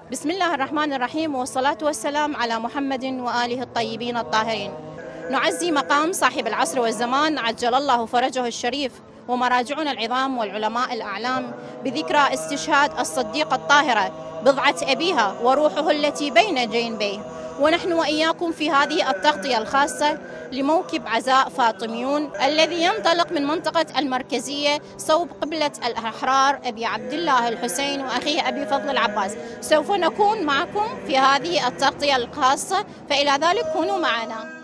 بسم الله الرحمن الرحيم، والصلاة والسلام على محمد وآله الطيبين الطاهرين. نعزي مقام صاحب العصر والزمان عجل الله فرجه الشريف ومراجعنا العظام والعلماء الأعلام بذكرى استشهاد الصديقة الطاهرة بضعة أبيها وروحه التي بين جنبيه، ونحن وإياكم في هذه التغطية الخاصة لموكب عزاء فاطميون الذي ينطلق من منطقة المركزية صوب قبلة الأحرار أبي عبد الله الحسين وأخيه أبي فضل العباس. سوف نكون معكم في هذه التغطية الخاصة، فإلى ذلك كونوا معنا.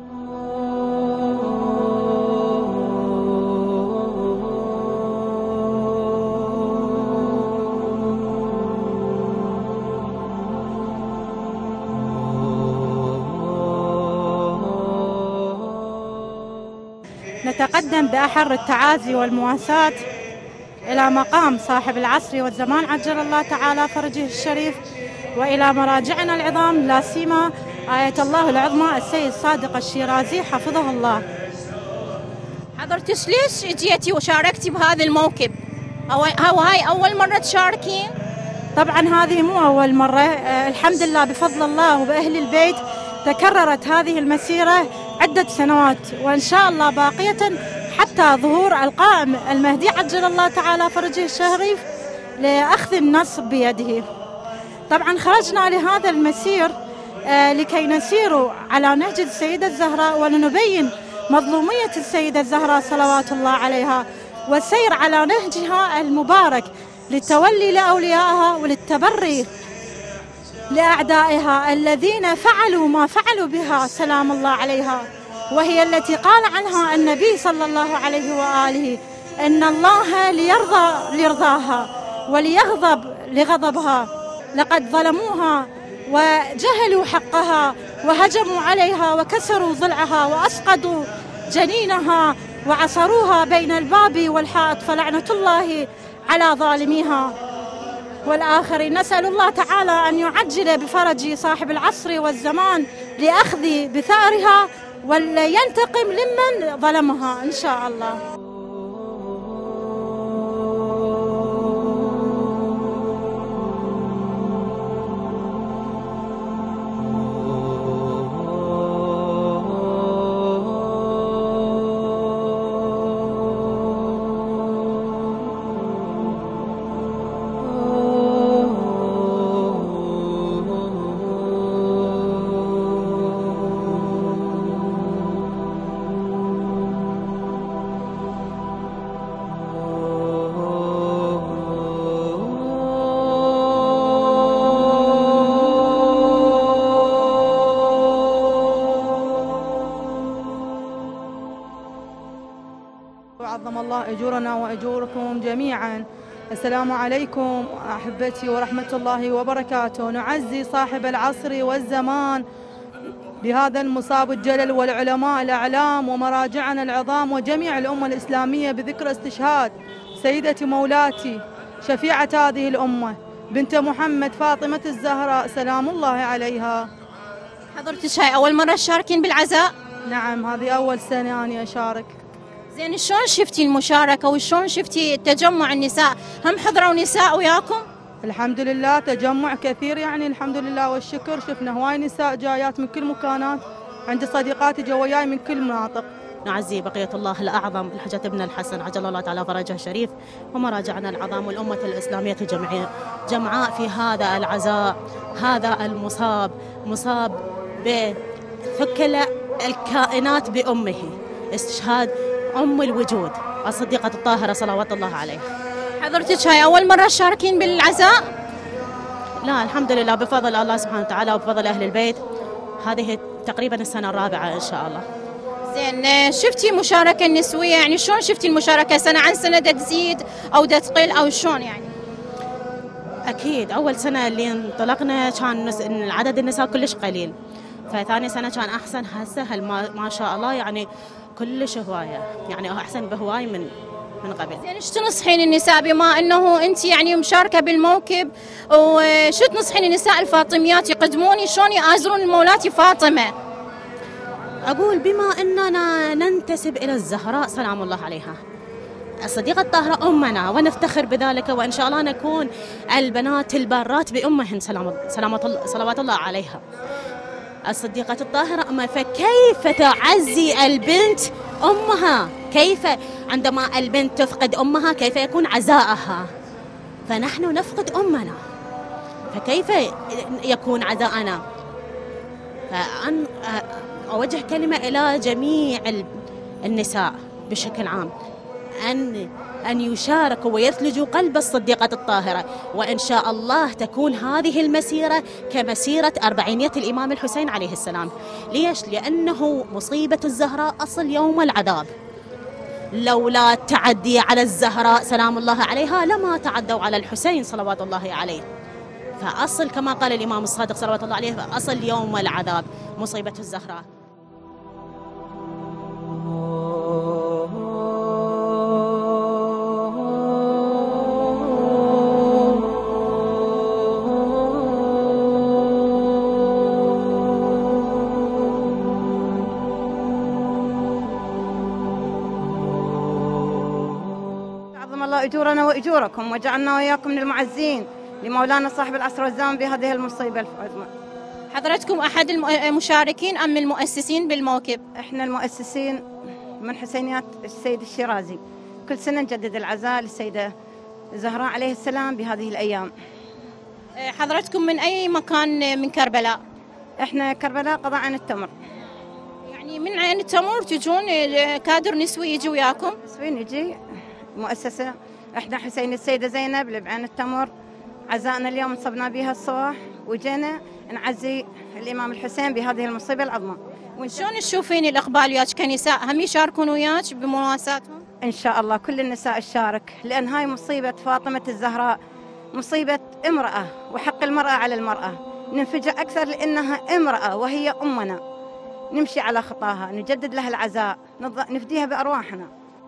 نتقدم بأحر التعازي والمواساة إلى مقام صاحب العصر والزمان عجل الله تعالى فرجه الشريف، وإلى مراجعنا العظام لا سيما آية الله العظمى السيد صادق الشيرازي حفظه الله. حضرتك ليش جيتي وشاركتي بهذا الموكب؟ هاي أول مرة تشاركين؟ طبعا هذه مو أول مرة، الحمد لله بفضل الله وبأهل البيت تكررت هذه المسيرة عدة سنوات، وإن شاء الله باقية حتى ظهور القائم المهدي عجل الله تعالى فرجه الشريف لأخذ النصر بيده. طبعا خرجنا لهذا المسير لكي نسير على نهج السيدة الزهراء ولنبين مظلومية السيدة الزهراء صلوات الله عليها، والسير على نهجها المبارك للتولي لأوليائها وللتبري لأعدائها الذين فعلوا ما فعلوا بها سلام الله عليها، وهي التي قال عنها النبي صلى الله عليه وآله إن الله ليرضى لرضاها وليغضب لغضبها، لقد ظلموها وجهلوا حقها وهجموا عليها وكسروا ضلعها وأسقطوا جنينها وعصروها بين الباب والحائط، فلعنة الله على ظالميها. والآخرين نسأل الله تعالى أن يعجل بفرج صاحب العصر والزمان لأخذ بثأرها ولينتقم لمن ظلمها إن شاء الله. عظم الله أجورنا وأجوركم جميعا. السلام عليكم أحبتي ورحمة الله وبركاته. نعزي صاحب العصر والزمان بهذا المصاب الجلل والعلماء الأعلام ومراجعنا العظام وجميع الأمة الإسلامية بذكر استشهاد سيدتي مولاتي شفيعة هذه الأمة بنت محمد فاطمة الزهراء سلام الله عليها. حضرتك هاي أول مرة تشاركين بالعزاء؟ نعم، هذه أول سنة أني أشارك. زين، شلون شفتي المشاركة وشلون شفتي تجمع النساء؟ هم حضروا نساء وياكم؟ الحمد لله تجمع كثير، يعني الحمد لله والشكر. شفنا هواي نساء جايات من كل مكانات، عندي صديقاتي جوا جاي من كل مناطق. نعزي بقية الله الأعظم الحجة ابن الحسن عجل الله تعالى فرجه الشريف ومراجعنا العظام والأمة الإسلامية جمعاء في هذا العزاء، هذا المصاب مصاب بثكل الكائنات بأمه، استشهاد أم الوجود الصديقة الطاهرة صلوات الله عليها. حضرتك هاي أول مرة تشاركين بالعزاء؟ لا، الحمد لله بفضل الله سبحانه وتعالى وبفضل أهل البيت، هذه تقريبا السنة الرابعة إن شاء الله. زين، شفتي مشاركة نسوية؟ يعني شلون شفتي المشاركة سنة عن سنة تزيد أو تقل أو شلون يعني؟ أكيد أول سنة اللي انطلقنا كان عدد النساء كلش قليل، فثاني سنة كان أحسن. هسه ما شاء الله يعني كلش هواية، يعني أحسن بهواي من قبل. زين، ايش تنصحين النساء بما انه انت يعني مشاركه بالموكب، وشو تنصحين النساء الفاطميات يقدمون شلون يآزرون المولاتي فاطمه؟ أقول بما أننا ننتسب إلى الزهراء سلام الله عليها، الصديقة الطاهرة أمنا ونفتخر بذلك، وإن شاء الله نكون البنات البارات بأمهن صلوات الله عليها. الصديقة الطاهرة أمها، فكيف تعزي البنت أمها؟ كيف عندما البنت تفقد أمها كيف يكون عزاءها؟ فنحن نفقد أمنا، فكيف يكون عزاءنا؟ فأن أوجه كلمة إلى جميع النساء بشكل عام أن يشاركوا ويثلجوا قلب الصديقة الطاهرة، وإن شاء الله تكون هذه المسيرة كمسيرة 400 الإمام الحسين عليه السلام. ليش؟ لأنه مصيبة الزهراء أصل يوم العذاب. لولا التعدي على الزهراء سلام الله عليها لما تعدوا على الحسين صلوات الله عليه. فأصل كما قال الإمام الصادق صلوات الله عليه، فأصل يوم العذاب مصيبة الزهراء. عظم الله أجورنا وأجوركم وجعلنا وإياكم من المعزين لمولانا صاحب العصر والزمان بهذه المصيبة العظمى. حضرتكم أحد المشاركين أم المؤسسين بالموكب؟ إحنا المؤسسين من حسينيات السيد الشيرازي. كل سنة نجدد العزاء للسيدة الزهراء عليه السلام بهذه الأيام. حضرتكم من أي مكان من كربلاء؟ إحنا كربلاء قضاء عين التمر. يعني من عين التمر تجون كادر نسوي يجي وياكم؟ نسوي نجي مؤسسة. إحنا حسين السيدة زينب اللي بعين التمر، عزائنا اليوم صبنا بها الصباح وجينا نعزي الإمام الحسين بهذه المصيبة العظمى. وشلون تشوفين الإقبال وياك كنساء؟ هم يشاركون وياك بمواساتهم؟ إن شاء الله كل النساء تشارك، لأن هاي مصيبة فاطمة الزهراء مصيبة امرأة، وحق المرأة على المرأة. ننفجع أكثر لأنها امرأة وهي أمنا، نمشي على خطاها، نجدد لها العزاء، نفديها بأرواحنا.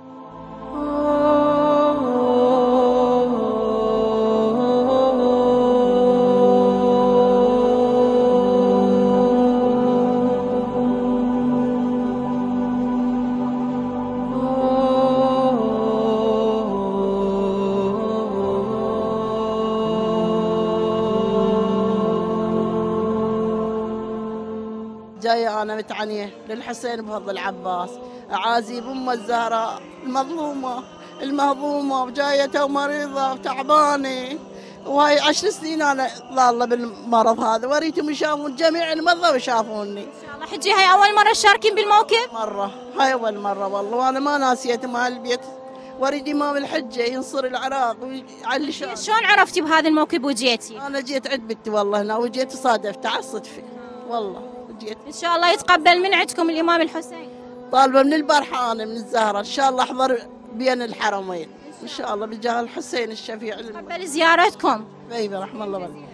جاية أنا متعنية للحسين بفضل العباس، أعازي بأم الزهراء المظلومة المهضومة، وجاية ومريضة وتعبانة، وهاي 10 سنين أنا ضالة بالمرض هذا، وريتهم يشافون جميع المرضى ويشافوني. إن شاء الله حجي هاي أول مرة تشاركين بالموكب؟ هاي أول مرة والله، وأنا ما ناسيت مال البيت، واريد إمام الحجة ينصر العراق ويعلي شان. شلون عرفتي بهذا الموكب وجيتي؟ أنا جيت عند بنتي والله هنا، وجيت صادفت على الصدفة والله. إن شاء الله يتقبل من عندكم الإمام الحسين. طالبة من البرحانة من الزهرة، إن شاء الله أحضر بين الحرمين إن شاء الله بجاه الحسين الشفيع. يتقبل زيارتكم. طيب رحمة الله والله.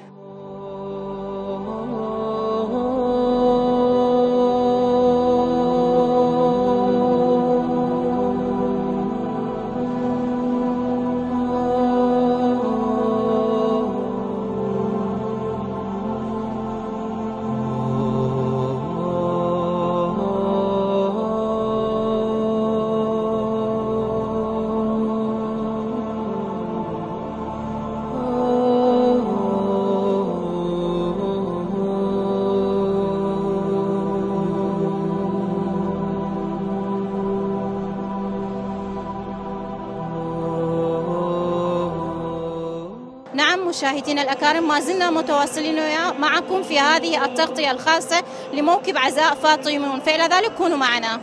نعم مشاهدينا الأكارم، ما زلنا متواصلين معكم في هذه التغطية الخاصة لموكب عزاء فاطميون، فإلى ذلك كونوا معنا.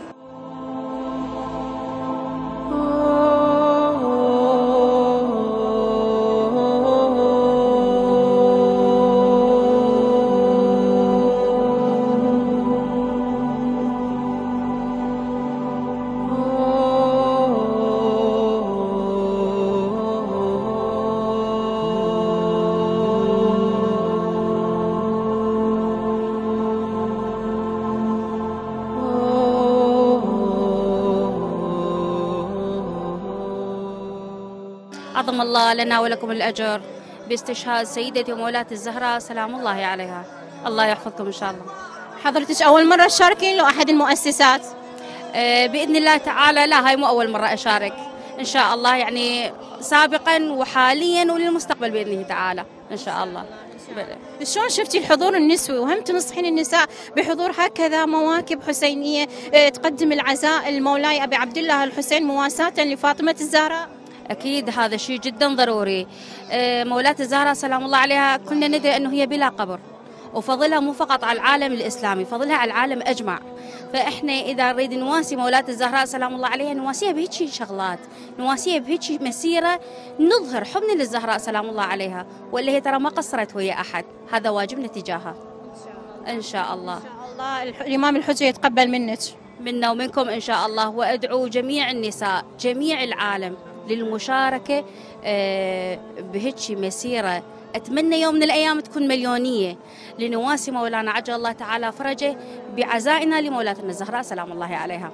عظم الله لنا ولكم الأجر باستشهاد سيدتي ومولاة الزهراء سلام الله عليها. الله يحفظكم إن شاء الله. حضرتك أول مرة تشاركين لو أحد المؤسسات؟ بإذن الله تعالى لا، هاي مو أول مرة أشارك، إن شاء الله، يعني سابقا وحاليا وللمستقبل بإذن الله تعالى إن شاء الله. شلون شفتي الحضور النسوي وهم تنصحين النساء بحضور هكذا مواكب حسينية تقدم العزاء المولاي أبي عبد الله الحسين مواساة لفاطمة الزهراء؟ أكيد هذا شيء جدا ضروري. مولاة الزهراء سلام الله عليها كلنا ندري أنه هي بلا قبر، وفضلها مو فقط على العالم الإسلامي، فضلها على العالم أجمع. فإحنا إذا نريد نواسي مولاة الزهراء سلام الله عليها نواسيها بهيك شغلات، نواسيها بهيك مسيرة نظهر حبنا للزهراء سلام الله عليها، واللي هي ترى ما قصرت ويا أحد، هذا واجبنا تجاهها إن شاء الله. إن شاء الله الإمام الحجة يتقبل منك، منا ومنكم إن شاء الله. وأدعو جميع النساء جميع العالم للمشاركة بهيك مسيرة. أتمنى يوم من الأيام تكون مليونية لنواسي مولانا عجل الله تعالى فرجه بعزائنا لمولاتنا الزهراء سلام الله عليها.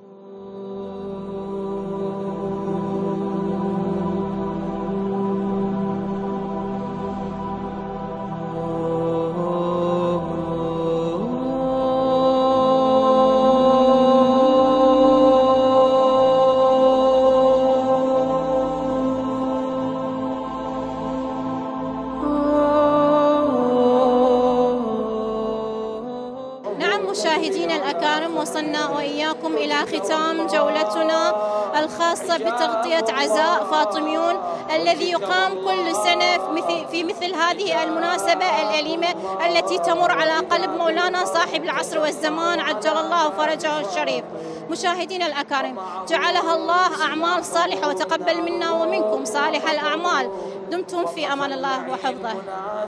مشاهدينا الأكارم، وصلنا وإياكم إلى ختام جولتنا الخاصة بتغطية عزاء فاطميون الذي يقام كل سنة في مثل هذه المناسبة الأليمة التي تمر على قلب مولانا صاحب العصر والزمان عجل الله فرجه الشريف. مشاهدينا الأكارم، جعلها الله أعمال صالحة وتقبل منا ومنكم صالح الأعمال. دمتم في أمان الله وحفظه.